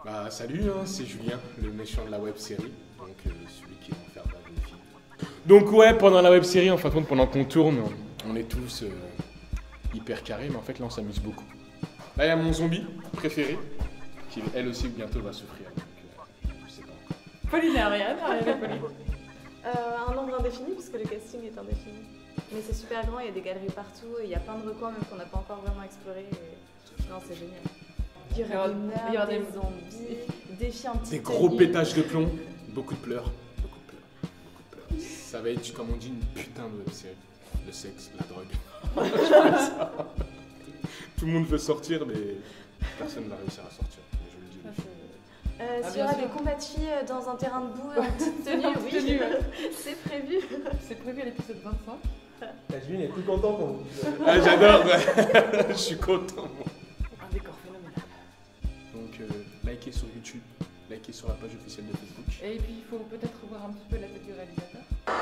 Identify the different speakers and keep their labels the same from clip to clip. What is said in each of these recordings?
Speaker 1: Bah salut, hein, c'est Julien, le méchant de la web série, donc celui qui va en faire baver les filles. Donc ouais, pendant la web série, en fin de compte, pendant qu'on tourne, on est tous hyper carrés, mais en fait là on s'amuse beaucoup. Là il y a mon zombie préféré, qui elle aussi bientôt va souffrir, donc je sais pas encore.
Speaker 2: Pauline, rien de Pauline.
Speaker 3: Un nombre indéfini, puisque le casting est indéfini. Mais c'est super grand, il y a des galeries partout, et il y a plein de recoins même qu'on n'a pas encore vraiment explorés. Non, c'est génial. Il y aura des meurtres, des zombies, des filles en petite
Speaker 1: Des gros
Speaker 3: tenue.
Speaker 1: pétages de plomb, beaucoup de pleurs, beaucoup de pleurs, beaucoup de pleurs. Ça va être, comme on dit, une putain de web série. Le sexe, la drogue. Ça. Tout le monde veut sortir, mais personne ne va réussir à sortir. Mais je le dis.
Speaker 3: S'il y aura des combats de filles dans un terrain de boue en petite tenue, oui, c'est prévu.
Speaker 2: C'est prévu à l'épisode 25.
Speaker 4: La Juline est plus content qu'on vous dise.
Speaker 1: Ah, j'adore, ouais. Je suis content. Moi.
Speaker 2: Un décor phénoménal.
Speaker 1: Donc, likez sur YouTube, likez sur la page officielle de Facebook.
Speaker 2: Et puis il faut peut-être revoir un petit peu la tête du réalisateur.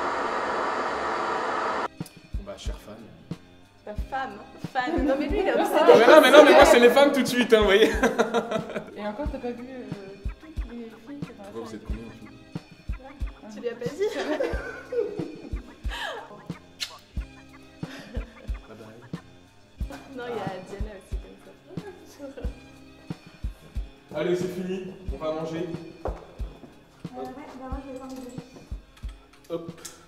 Speaker 1: Bon, bah, chère fan.
Speaker 3: Ta femme, fan. Non mais lui il est
Speaker 1: Ah,
Speaker 3: obsédé.
Speaker 1: mais non, mais moi, c'est les femmes tout de suite, hein, vous voyez.
Speaker 2: Et encore, t'as pas vu toutes les filles qui dans la
Speaker 1: Pourquoi vous êtes combien en tout?
Speaker 3: Tu lui as pas dit?
Speaker 1: Bye bye.
Speaker 3: Non, il y a Diana aussi comme ça.
Speaker 1: Allez, c'est fini, on va manger.
Speaker 3: Ouais, bah moi je vais voir mes
Speaker 1: Hop.